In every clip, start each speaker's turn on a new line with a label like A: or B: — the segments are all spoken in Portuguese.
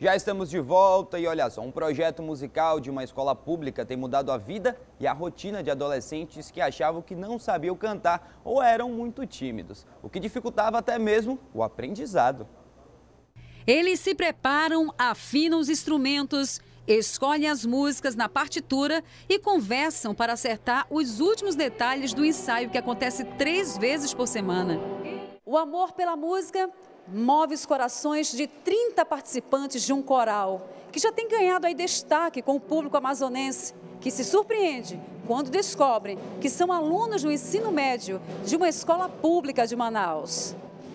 A: Já estamos de volta e olha só, um projeto musical de uma escola pública tem mudado a vida e a rotina de adolescentes que achavam que não sabiam cantar ou eram muito tímidos, o que dificultava até mesmo o aprendizado.
B: Eles se preparam, afinam os instrumentos, escolhem as músicas na partitura e conversam para acertar os últimos detalhes do ensaio que acontece 3 vezes por semana. O amor pela música move os corações de 30 participantes de um coral, que já tem ganhado aí destaque com o público amazonense, que se surpreende quando descobre que são alunos do ensino médio de uma escola pública de Manaus.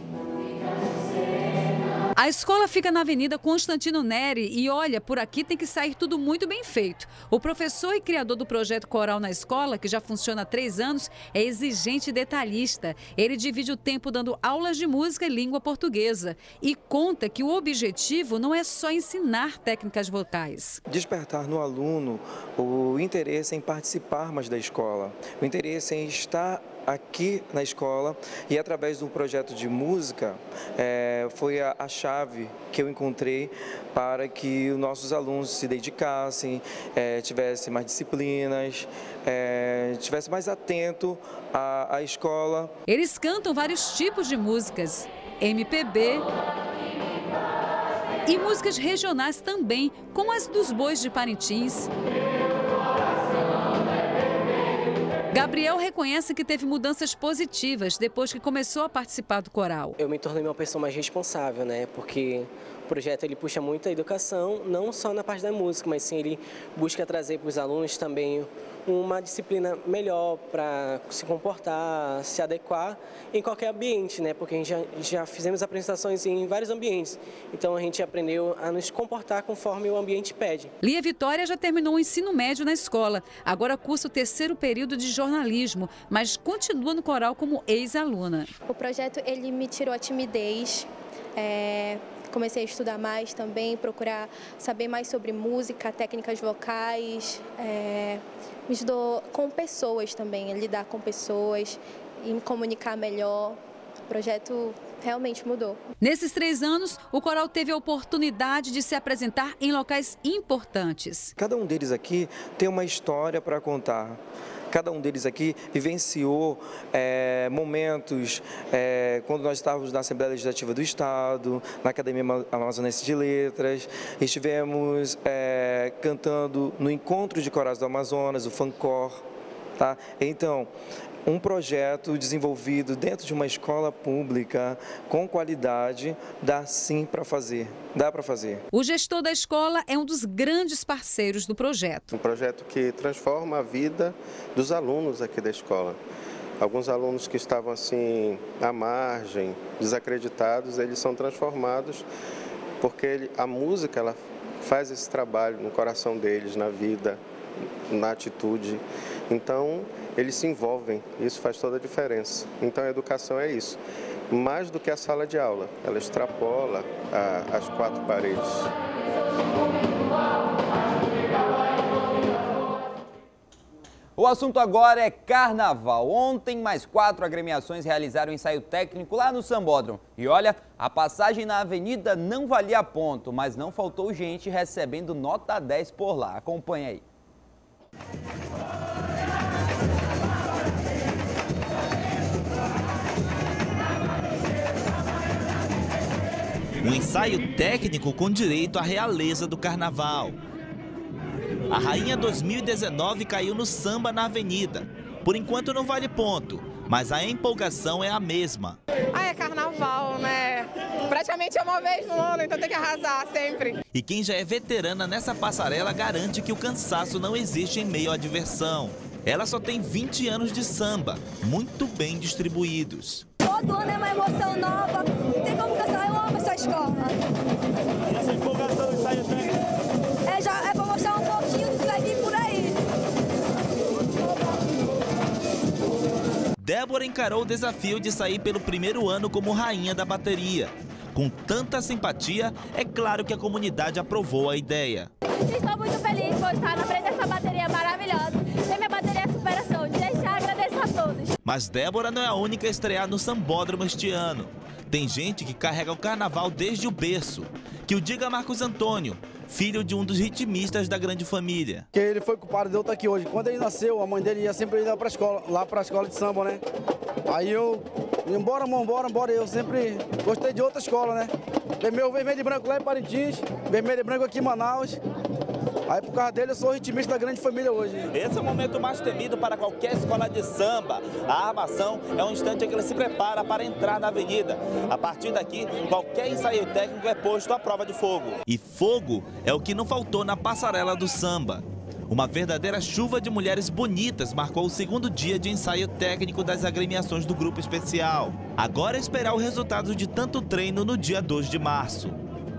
B: A escola fica na Avenida Constantino Neri e olha, por aqui tem que sair tudo muito bem feito. O professor e criador do projeto Coral na Escola, que já funciona há 3 anos, é exigente e detalhista. Ele divide o tempo dando aulas de música e língua portuguesa e conta que o objetivo não é só ensinar técnicas vocais.
C: Despertar no aluno o interesse em participar mais da escola, o interesse em estar aqui na escola, e através do projeto de música foi a chave que eu encontrei para que os nossos alunos se dedicassem, tivessem mais disciplinas, tivessem mais atento à escola.
B: Eles cantam vários tipos de músicas, MPB e músicas regionais também, como as dos Bois de Parintins. Gabriel reconhece que teve mudanças positivas depois que começou a participar do coral.
D: Eu me tornei uma pessoa mais responsável, né? Porque o projeto ele puxa muito a educação, não só na parte da música, mas sim ele busca trazer para os alunos também uma disciplina melhor para se comportar, se adequar em qualquer ambiente, né? Porque a gente já fizemos apresentações em vários ambientes, então a gente aprendeu a nos comportar conforme o ambiente pede.
B: Lia Vitória já terminou o ensino médio na escola, agora cursa o 3º período de jornalismo, mas continua no coral como ex-aluna.
E: O projeto ele me tirou a timidez. Comecei a estudar mais também, procurar saber mais sobre música, técnicas vocais, me ajudou com pessoas também, a lidar com pessoas e me comunicar melhor. O projeto realmente mudou.
B: Nesses 3 anos, o coral teve a oportunidade de se apresentar em locais importantes.
C: Cada um deles aqui tem uma história para contar. Cada um deles aqui vivenciou momentos quando nós estávamos na Assembleia Legislativa do Estado, na Academia Amazonense de Letras, estivemos cantando no Encontro de Corais do Amazonas, o FANCOR. Tá? Então, um projeto desenvolvido dentro de uma escola pública com qualidade, dá sim para fazer, dá para fazer.
B: O gestor da escola é um dos grandes parceiros do projeto.
F: Um projeto que transforma a vida dos alunos aqui da escola. Alguns alunos que estavam assim à margem, desacreditados, eles são transformados porque a música ela faz esse trabalho no coração deles, na vida, na atitude. Então, eles se envolvem, isso faz toda a diferença. Então, a educação é isso. Mais do que a sala de aula, ela extrapola as 4 paredes.
A: O assunto agora é carnaval. Ontem, mais 4 agremiações realizaram ensaio técnico lá no Sambódromo. E olha, a passagem na avenida não valia ponto, mas não faltou gente recebendo nota 10 por lá. Acompanha aí.
G: Um ensaio técnico com direito à realeza do carnaval. A Rainha 2019 caiu no samba na avenida. Por enquanto não vale ponto, mas a empolgação é a mesma.
H: É carnaval, né? Praticamente é uma vez no ano, então tem que arrasar sempre.
G: E quem já é veterana nessa passarela garante que o cansaço não existe em meio à diversão. Ela só tem 20 anos de samba, muito bem distribuídos.
I: Todo ano é uma emoção nova, não tem como cancelar, eu amo essa escola.
J: E essa empolgação do ensaio técnico?
I: É pra mostrar um pouquinho do que vai vir por aí.
G: Débora encarou o desafio de sair pelo 1º ano como rainha da bateria. Com tanta simpatia, é claro que a comunidade aprovou a ideia.
I: Estou muito feliz por estar na frente dessa bateria maravilhosa. Tem minha bateria superação, desde já agradeço a todos.
G: Mas Débora não é a única a estrear no Sambódromo este ano. Tem gente que carrega o carnaval desde o berço. Que o diga Marcos Antônio, filho de um dos ritmistas da grande família.
K: Que ele foi culpado de eu estar aqui hoje. Quando ele nasceu, a mãe dele ia sempre ir lá pra escola de samba, né? Aí eu, embora, eu sempre gostei de outra escola, né? Meu vermelho e branco lá em Parintins, vermelho e branco aqui em Manaus. Aí por causa dele eu sou ritmista da grande família hoje.
G: Esse é o momento mais temido para qualquer escola de samba. A armação é um instante em que ele se prepara para entrar na avenida. A partir daqui, qualquer ensaio técnico é posto à prova de fogo. E fogo é o que não faltou na passarela do samba. Uma verdadeira chuva de mulheres bonitas marcou o segundo dia de ensaio técnico das agremiações do grupo especial. Agora é esperar o resultado de tanto treino no dia 2 de março.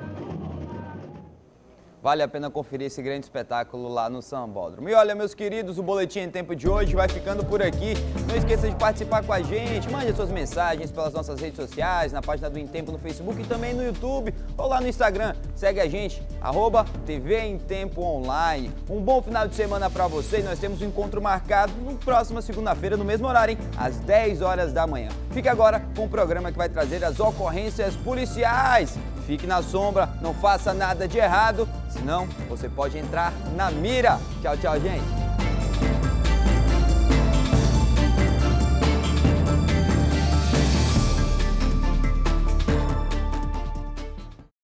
A: Vale a pena conferir esse grande espetáculo lá no Sambódromo. E olha, meus queridos, o Boletim em Tempo de hoje vai ficando por aqui. Não esqueça de participar com a gente, mande suas mensagens pelas nossas redes sociais, na página do Em Tempo no Facebook e também no YouTube ou lá no Instagram. Segue a gente, @TV em Tempo Online. Um bom final de semana para você e nós temos um encontro marcado na próxima segunda-feira, no mesmo horário, hein? Às 10 horas da manhã. Fique agora com o programa que vai trazer as ocorrências policiais. Fique na sombra, não faça nada de errado, senão você pode entrar na mira. Tchau, tchau, gente.